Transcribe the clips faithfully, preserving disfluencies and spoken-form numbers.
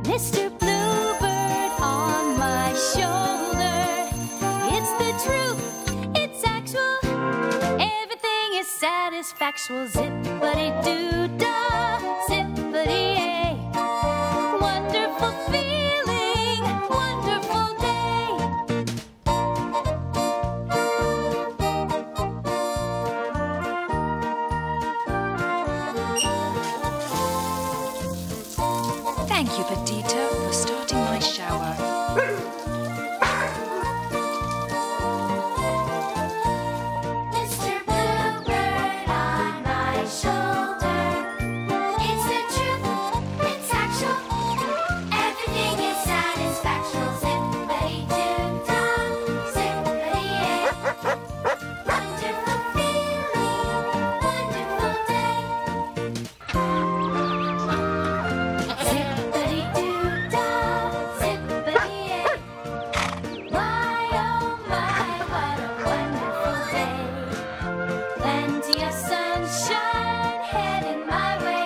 Mister Bluebird on my shoulder. It's the truth, it's actual. Everything is satisfactual. Zippity-doo-dah, zippity-yay. Wonderful feeling, wonderful day. Thank you, Petita, for starting my shower. Mister Bluebird on my shoulder. It's the truth, it's actual. Everything is satisfactual. Zippity-doo-dah, zippity-yay. Wonderful feeling, wonderful day. Zippity-doo-dah, zippity-yay. My, oh my, what a wonderful day. Plenty of sunshine heading my way.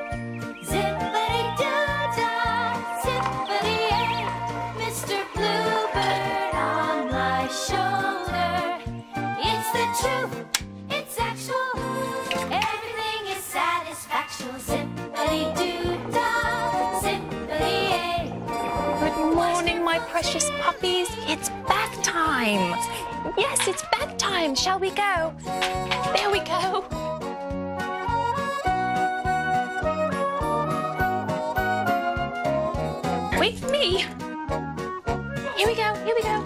Zippity-doo-dah, zippity-yay. Mister Bluebird on my shoulder. It's the truth, it's actual. Everything is satisfactual. Zippity-doo-dah, zippity-yay. Good morning, my precious puppies. It's bath time. Yes, it's bath time. Shall we go? There we go. Wait for me. Here we go, here we go.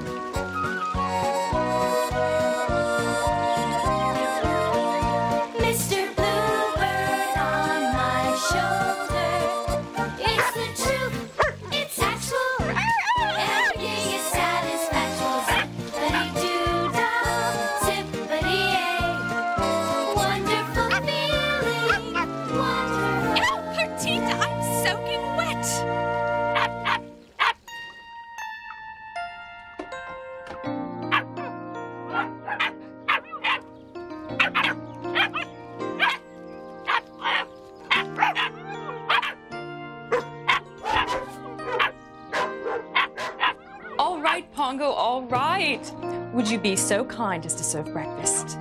Mister Bluebird on my shoulder. It's the truth, it's actual. Everything is satisfactual. Zippity-doo-dah, zippity-yay. Wonderful feeling, wonderful. Oh, Petita, I'm soaking wet. All right, Pongo, all right. Would you be so kind as to serve breakfast?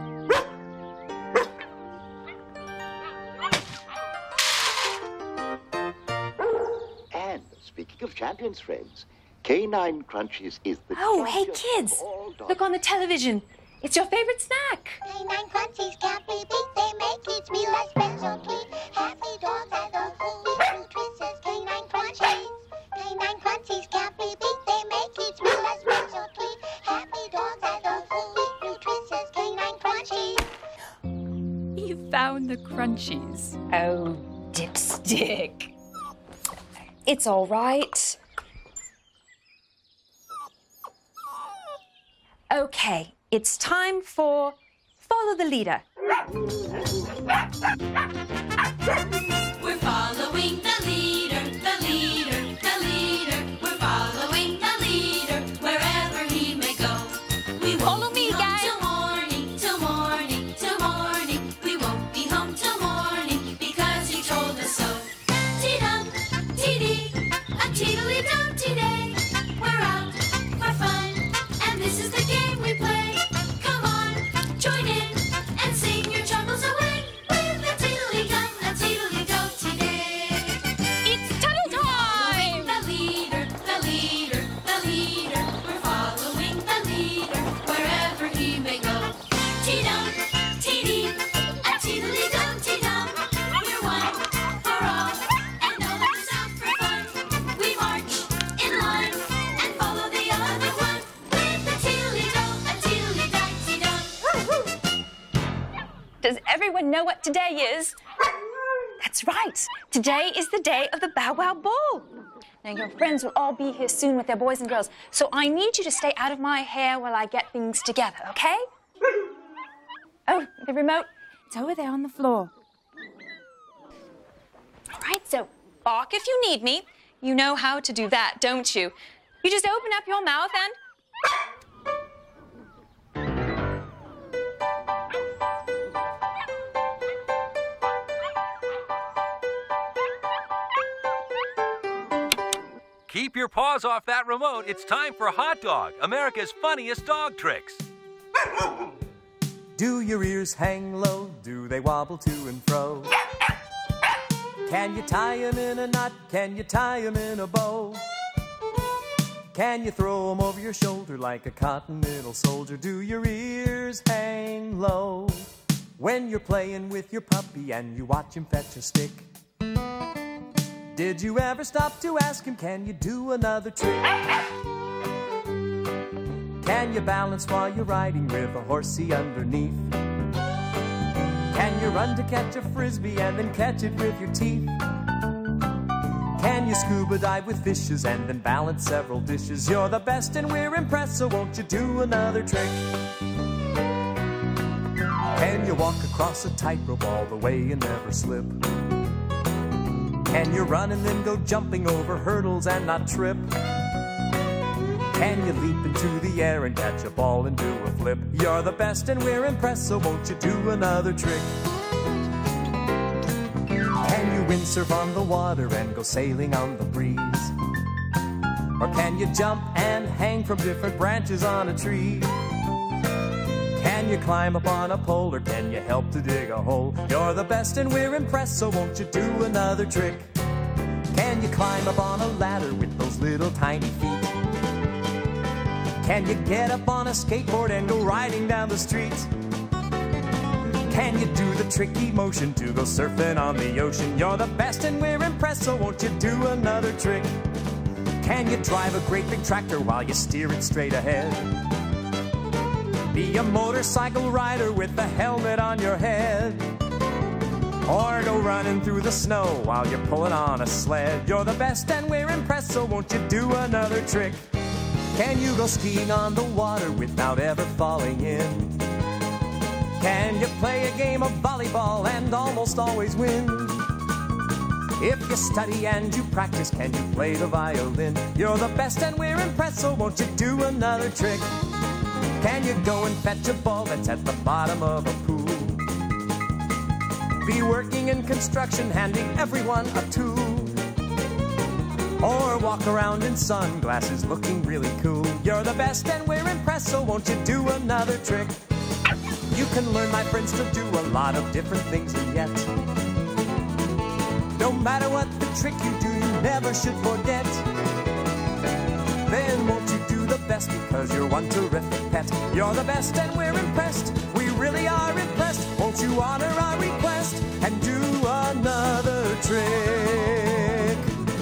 And speaking of champions, friends, Canine Crunchies is the Oh, hey, champion kids. of all dogs. Look on the television. It's your favorite snack. Canine Crunchies can't be beat. They make each meal a special treat. Happy dogs are those who eat nutritious Canine Crunchies. Canine Crunchies can't be beat. They make each meal a special treat. Happy dogs are those who eat nutritious Canine Crunchies. You found the crunchies. Oh, dipstick. It's all right. Okay, it's time for Follow the Leader. We're following the leader, the leader, the leader. We're following the leader wherever he may go. We won't Follow me, be home guys. till morning, till morning, till morning. We won't be home till morning because he told us so. Tee-dum, tee-dee, a teedly-dum today. We're out for fun, and this is the game we play. Come on, join in and sing your troubles away with a teedly-dum, a teedly-dum today. It's tunnel time! The leader, the leader, the leader. We're following the leader wherever he may go. Tee-dum, tee-dee, a teedly-dum, tee-dum. We're one for all and all of us out for fun. We march in line and follow the other one with a teedly-dum, a teedly-dum, tee-dum. Does everyone know what today is? That's right. Today is the day of the Bow Wow Ball. Now, your friends will all be here soon with their boys and girls, so I need you to stay out of my hair while I get things together, okay? Oh, the remote. It's over there on the floor. All right, so bark if you need me. You know how to do that, don't you? You just open up your mouth and... Keep your paws off that remote. It's time for Hot Dog, America's funniest dog tricks. Do your ears hang low? Do they wobble to and fro? Can you tie 'em in a knot? Can you tie 'em in a bow? Can you throw 'em over your shoulder like a continental soldier? Do your ears hang low when you're playing with your puppy and you watch him fetch a stick? Did you ever stop to ask him, can you do another trick? Can you balance while you're riding with a horsey underneath? Can you run to catch a frisbee and then catch it with your teeth? Can you scuba dive with fishes and then balance several dishes? You're the best and we're impressed, so won't you do another trick? Can you walk across a tightrope all the way and never slip? Can you run and then go jumping over hurdles and not trip? Can you leap into the air and catch a ball and do a flip? You're the best and we're impressed, so won't you do another trick? Can you windsurf on the water and go sailing on the breeze? Or can you jump and hang from different branches on a tree? Can you climb up on a pole or can you help to dig a hole? You're the best and we're impressed, so won't you do another trick? Can you climb up on a ladder with those little tiny feet? Can you get up on a skateboard and go riding down the street? Can you do the tricky motion to go surfing on the ocean? You're the best and we're impressed, so won't you do another trick? Can you drive a great big tractor while you steer it straight ahead? Be a motorcycle rider with a helmet on your head? Or go running through the snow while you're pulling on a sled? You're the best and we're impressed, so won't you do another trick? Can you go skiing on the water without ever falling in? Can you play a game of volleyball and almost always win? If you study and you practice, can you play the violin? You're the best and we're impressed, so won't you do another trick? Can you go and fetch a ball that's at the bottom of a pool? Be working in construction, handing everyone a tool? Or walk around in sunglasses looking really cool? You're the best and we're impressed, so won't you do another trick? You can learn, my friends, to do a lot of different things, and yet no matter what the trick you do, you never should forget. Then won't you do the best because you're one terrific pet? You're the best and we're impressed. We really are impressed. Won't you honor our request and do another trick?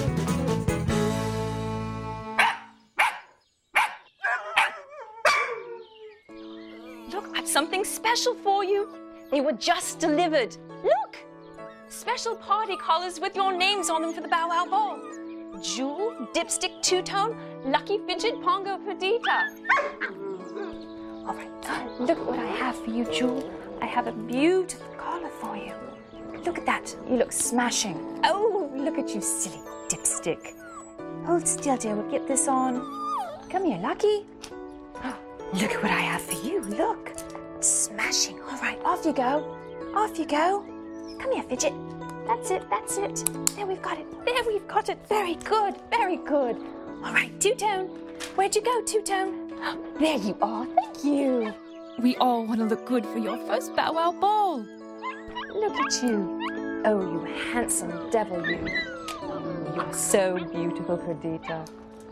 Look, I've something special for you. They were just delivered. Look! Special party collars with your names on them for the Bow Wow Ball. Jewel, Dipstick, Two-Tone, Lucky Fidget, Pongo, Perdita. All right, uh, look at what I have for you, Jewel. I have a beautiful collar for you. Look at that. You look smashing. Oh, look at you, silly Dipstick. Hold still, dear. We'll get this on. Come here, Lucky. Oh, look at what I have for you. Look. Smashing. All right, off you go. Off you go. Come here, Fidget. That's it, that's it. There, we've got it. There, we've got it. Very good, very good. All right, Two-Tone. Where'd you go, Two-Tone? There you are. Thank you. We all want to look good for your first Bow Wow Ball. Look at you. Oh, you handsome devil, you. You're so beautiful, Perdita.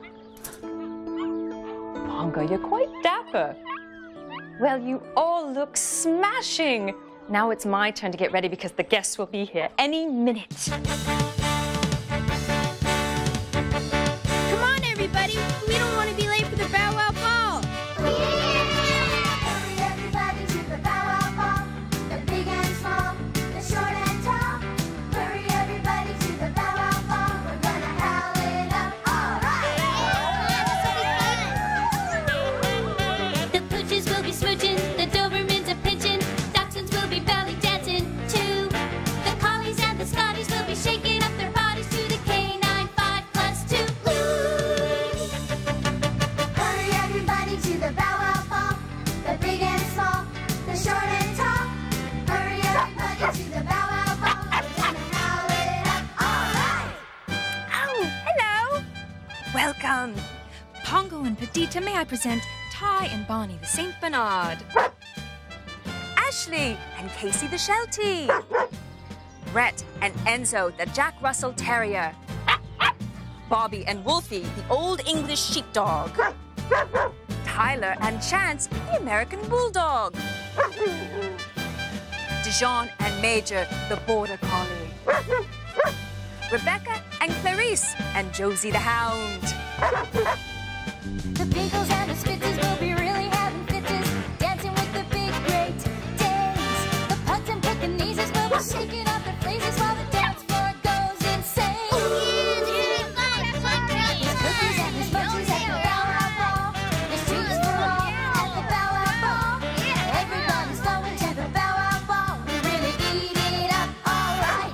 Pongo, you're quite dapper. Well, you all look smashing. Now it's my turn to get ready because the guests will be here any minute. Come on, everybody. We don't want to be late for the Bow Wow Ball. Hurry everybody to the Bow Wow Ball. The big and small, the short and tall. Hurry everybody to the Bow Wow Ball. We're gonna howl it up, all right. The pooches will be smooching, the Dobermans a pinching, Dachshunds will be belly dancing too. The collies and the Scotties will be shaking. Welcome. Pongo and Perdita, may I present Ty and Barney the Saint Bernard. Ashley and Casey the Sheltie. Brett and Enzo the Jack Russell Terrier. Bobby and Wolfie the Old English Sheepdog. Tyler and Chance the American Bulldog. Dijon and Major the Border Collie. Rebecca and Clarice and Josie the Hound. The Beagles and the Spitzes will be really having fitches, dancing with the big great Danes. The Pugs and Pekingese will be shaking up their faces while the dance floor goes insane. There's cookies and there's munchies at the Bow Wow Ball. There's treats for all at the Bow Wow Ball. Everybody's going to the Bow Wow Ball. We really eat it up all right.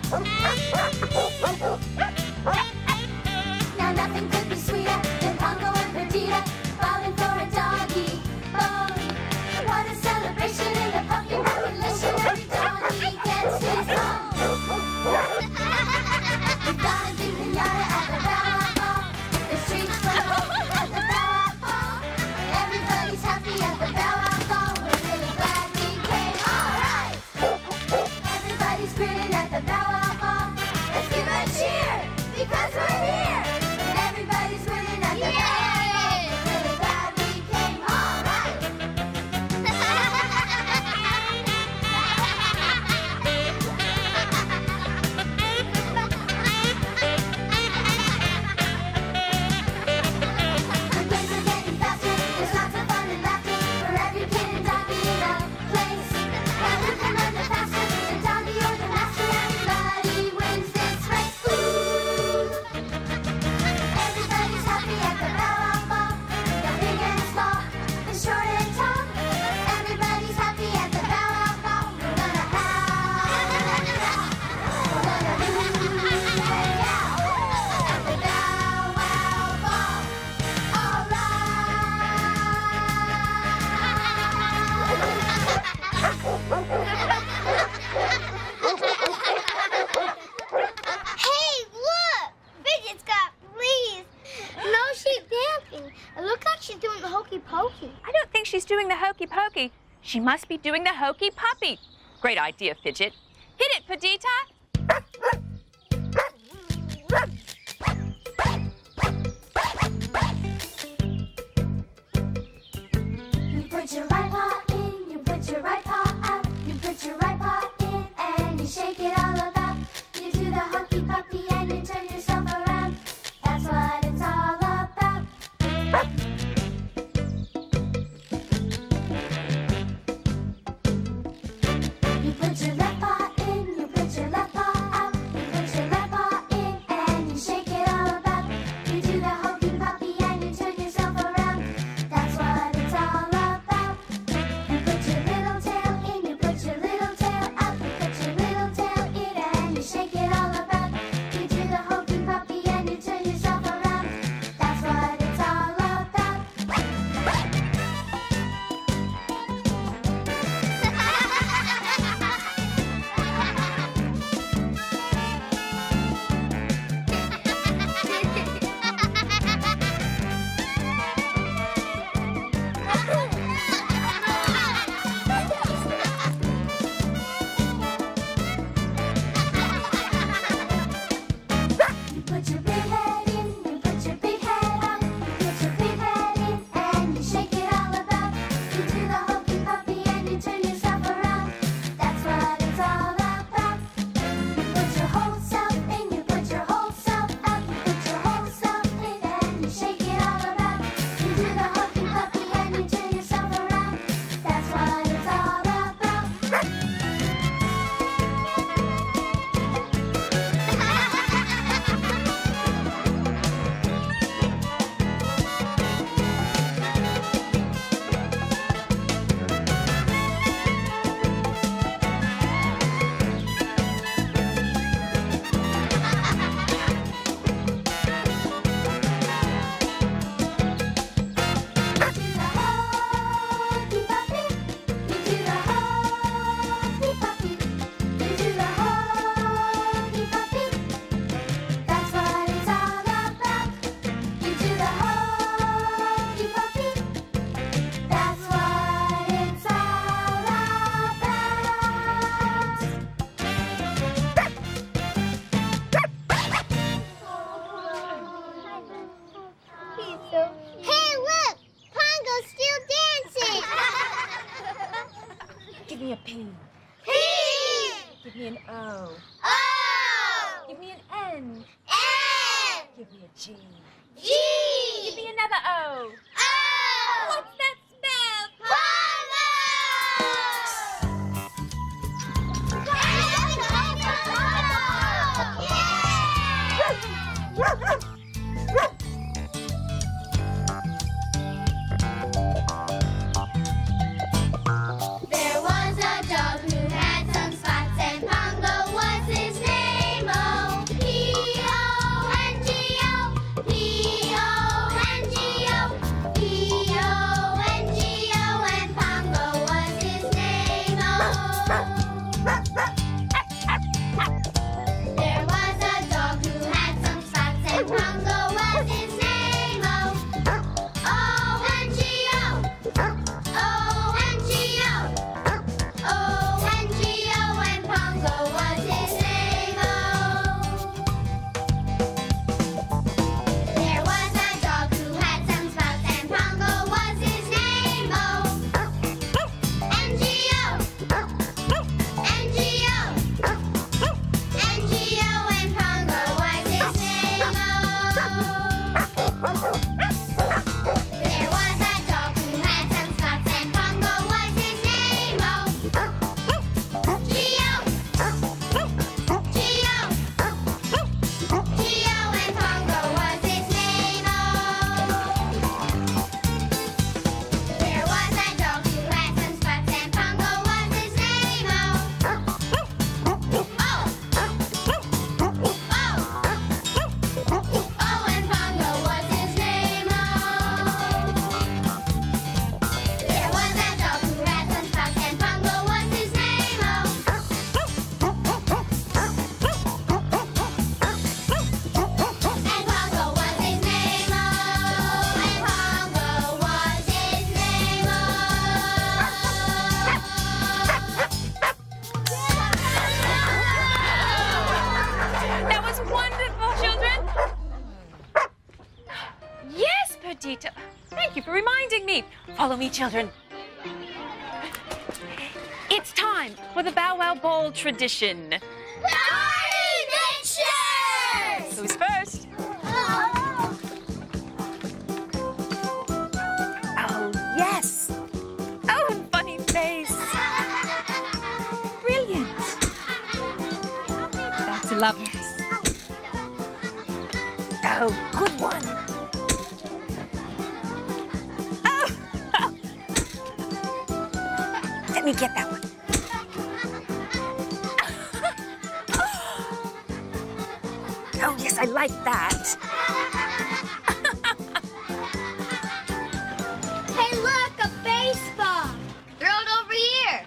Now nothing could be sweeter than Pongo and Perdita falling for a doggy bone. What a celebration in the pumpkin population. Every doggy gets his own. We've got a big pinata at the Bow Wow Ball. There's treats for all at the Bow Wow Ball. Everybody's happy at the Bow Wow Ball. We're really glad we came. All right. Everybody's grinning at the Bow Wow Ball. Let's give a cheer because we're here. And everybody's grinning at the Bow Wow Ball. We're really glad we came. All right. The games are getting faster. There's lots of fun and laughter for every kid and doggy in the place. And who can run the fastest, the doggy or the master? Everybody wins this race. Ooh. Everybody's happy at the Bow Wow Ball. The big and small, the short and tall. Everybody's happy at the Bow Wow Ball. We're gonna have, we're gonna do hang out at the Bow Wow Ball. All Hey, look! Bridget's got fleas. No, she's dancing. It looks like she's doing the hokey pokey. I don't think she's doing the hokey pokey. She must be doing the hokey puppy. Great idea, Fidget. Hit it, Perdita. You put your right paw in, you put your right paw out. You put your right paw in and you shake it all about. You do the hokey puppy and you turn yourself around. That's what it's all about. You put your left paw in, you put your left paw out. You He's so cute. Hey, look! Pongo's still dancing! Give me a P. P! Give me an O. O! Give me an N. N! Give me a G. G! Give me another O. O! What's that spell? There was a dog who had some spots, and Pongo was his name. Oh, P O N G O, P O N G O, P O N G O, and Pongo was his name. Oh. There was a dog who had some spots, and Pongo was his name. Oh, O N G O, O N G O, O N G O, and Pongo was his name. Oh. There was a dog who had some spots, and Pongo was his name. Oh, N G O, N G O, N G O, and Pongo was his name. Oh. There was a dog who had some spots, and Pongo was his name. Oh, G O, G O, G O, and Pongo was his name. Oh. There was a dog who had some spots, and Pongo was his name. Oh, oh, oh, oh, and Pongo was his name. Oh. There was a dog who had some spots, and Pongo was his name. Oh. And Pongo was his name. Oh. And Pongo was his name. That was wonderful, children. Yes, Perdita. Thank you for reminding me. Follow me, children. It's time for the Bow Wow Ball tradition. Party pictures! Who's first? Oh, yes. Oh, funny face. Brilliant. That's lovely. Oh, good one. Oh. Let me get that one. Oh, yes, I like that. Hey, look, a baseball. Throw it over here.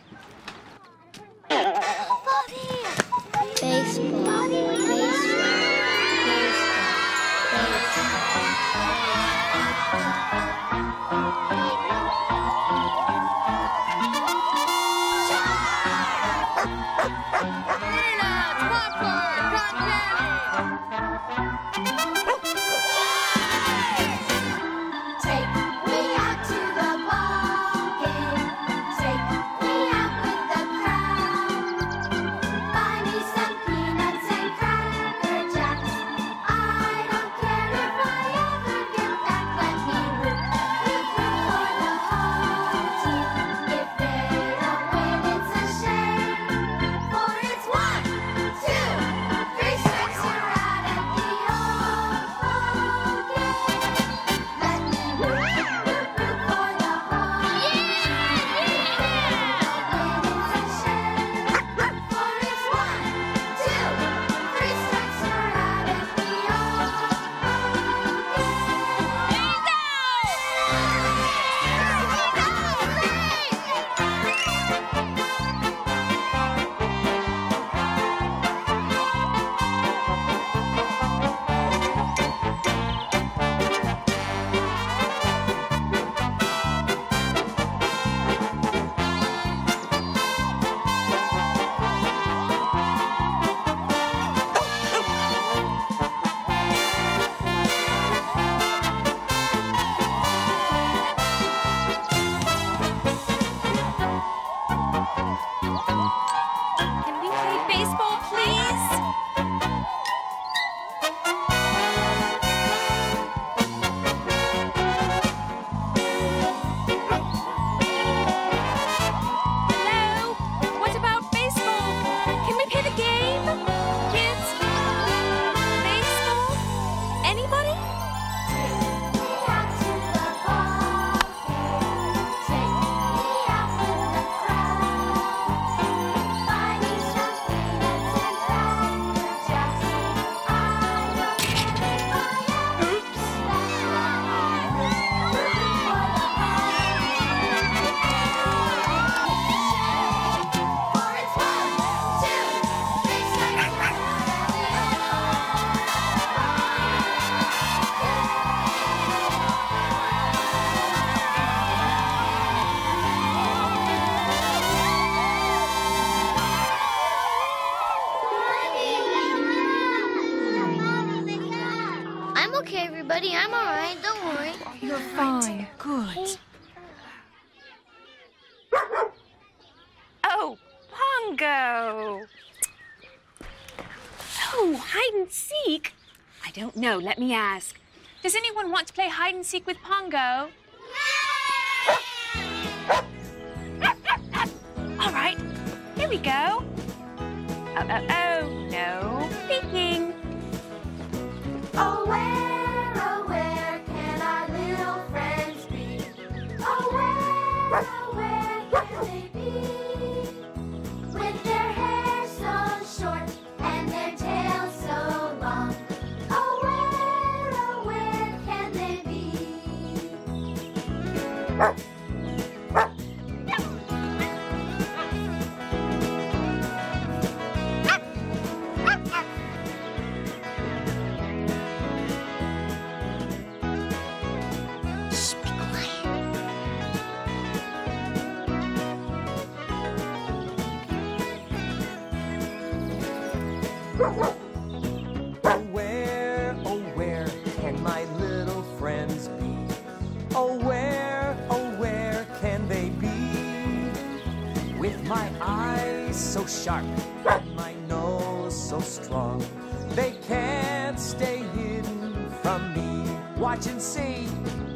Over here. Baseball. Baseball. Peanuts, popcorn, cotton candy. buddy. I'm all right. Don't worry. You're fine. Good. Oh, Pongo! Oh, hide and seek? I don't know. Let me ask. Does anyone want to play hide and seek with Pongo? All right, here we go. Oh, oh, oh, no peeking. Oh, where, oh, where can our little friends be? Oh, where, oh, where can they be? With their hair so short and their tails so long. Oh, where, oh, where can they be? Oh, where, oh, where can my little friends be? Oh, where, oh, where can they be? With my eyes so sharp and my nose so strong, they can't stay hidden from me. Watch and see.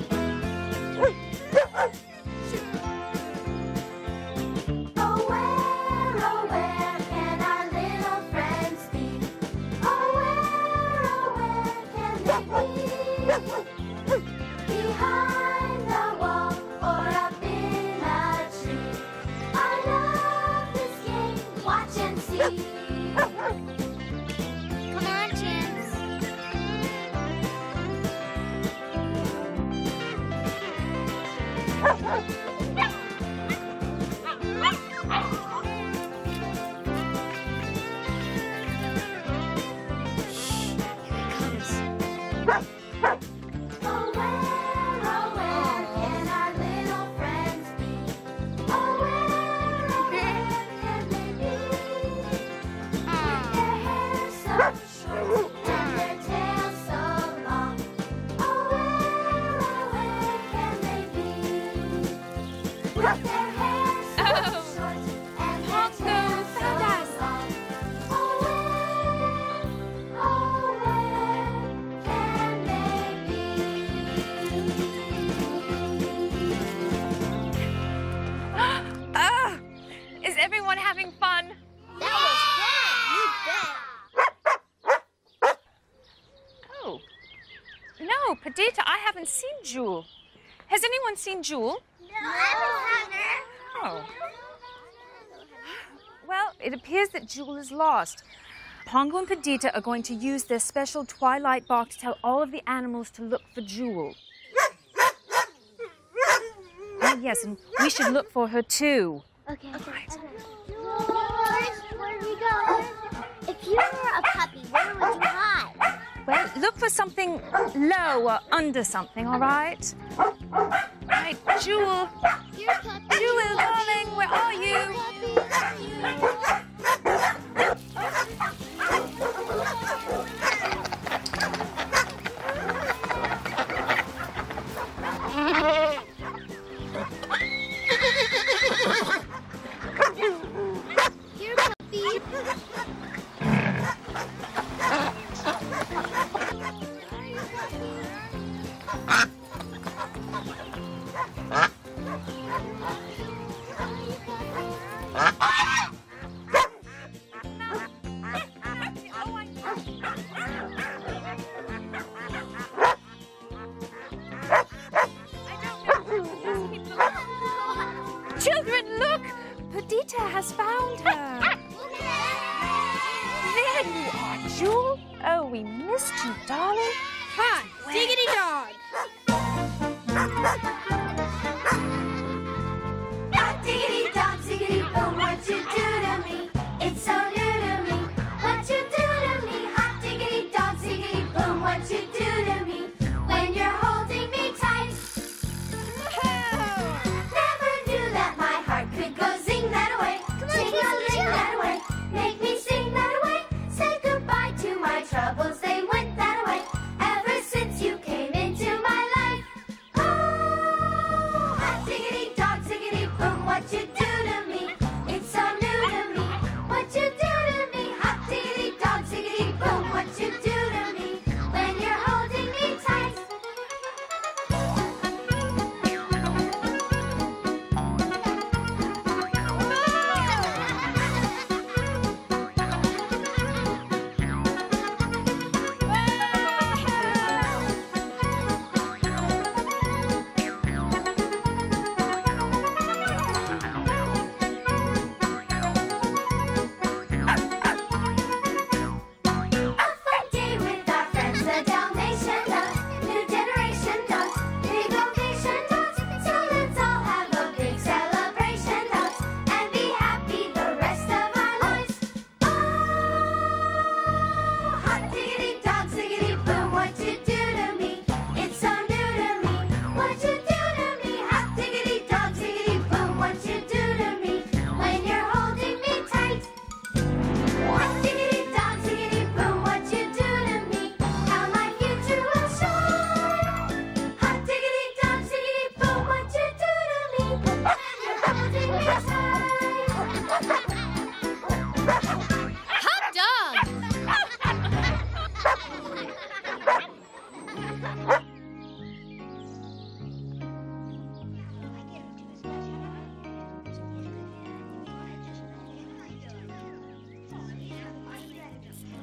Oh, where, oh, where can our little friends be? Oh, where, oh, where can they be? Behind the wall or up in a tree. I love this game. Watch and see. Come on, Chance. Oh, where, oh, where can our little friends be? Oh, where, oh, where can they be? With their hair so short and their tails so long. Oh, where, oh, where can they be? With their hair so Oh, short and their Pongo, tails so fantastic. long. Oh, where, oh, where can they be? Ah, is everyone having fun? That was fun. You bet. Oh, no, Perdita, I haven't seen Jewel. Has anyone seen Jewel? Oh. Well, it appears that Jewel is lost. Pongo and Perdita are going to use their special Twilight box to tell all of the animals to look for Jewel. Oh, yes, and we should look for her too. Okay. George, where are we going? If you were a puppy, where would you hide? Well, look for something low or under something, all right? Right, Jewel. You're a puppy. Jewel, darling, where are you? You're a puppy. Children, look! Perdita has found her. There you are, Jewel. Oh, we missed you, darling. Hi, Diggity Dog. Hot diggity dog, diggity boom, what you do to me? It's so new to me. What you do to me? Hot diggity dog, diggity boom, what you do to me? When you're holding me tight. Never knew that my heart could go zing that away. Ting-a-ling that away. Make me sing that away. Say goodbye to my troubles, they went that away.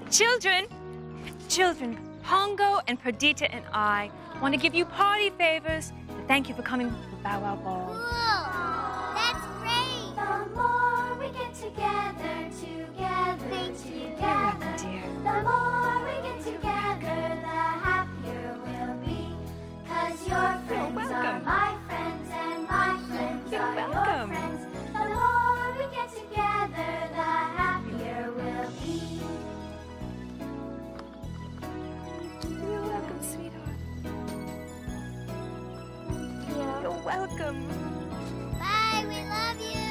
Children, children, Pongo and Perdita and I want to give you party favors. Thank you for coming to the Bow Wow Ball. Cool. That's great. The more we get together, together, You're together. welcome, dear. The more we get together, the happier we'll be. 'Cause your friends are welcome. my friends and my friends You're are welcome. your friends. The more we get together, the happier we'll be. You're welcome, sweetheart. You're welcome. Bye, we love you.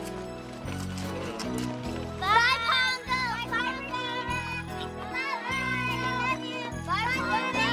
Bye, Pongo. Bye, Perdita. Bye, bye. I love you. Bye, Perdita.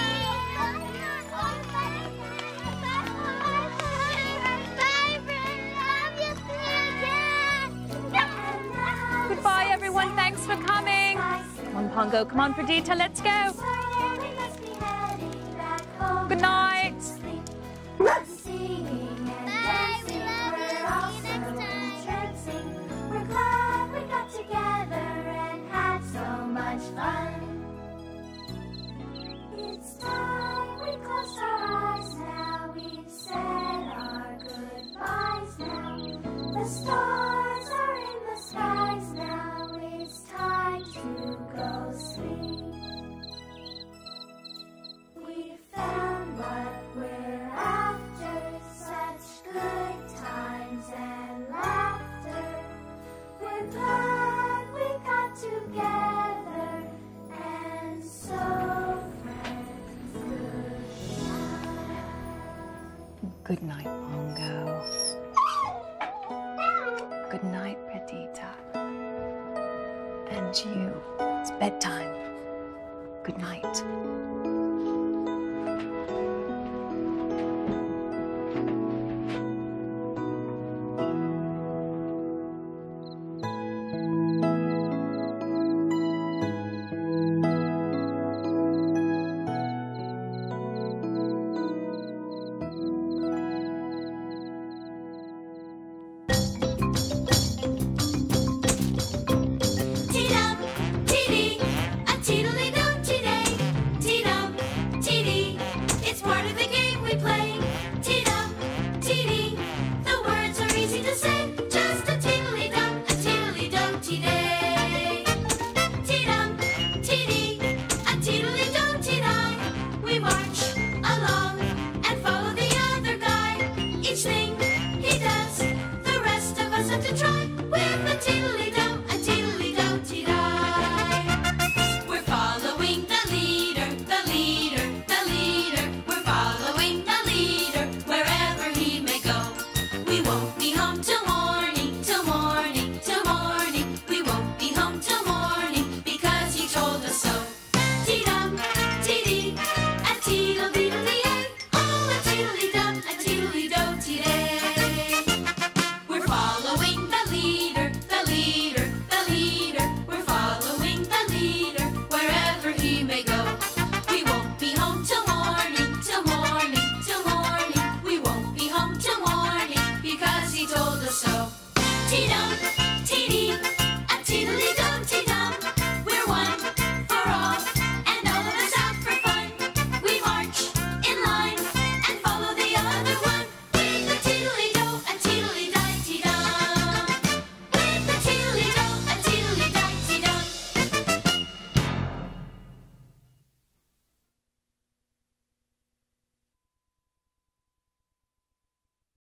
Bye, Perdita. Love you, Perdita. Goodbye, everyone. Thanks for coming. Come on, Pongo. Come on, Perdita. Let's go. Where we must be heading back home. Good night. Singing and Bye, we dancing, love you. we're all See you next so time. entrancing. We're glad we got together and had so much fun. It's time we closed our eyes now. We've said our goodbyes now. The stars are in the skies now. It's time to go sleep. We found what we're after, such good times and laughter. We're glad we got together, and so friends, goodbye. Good night, Pongo. Good night, Perdita. And you. It's bedtime. Good night.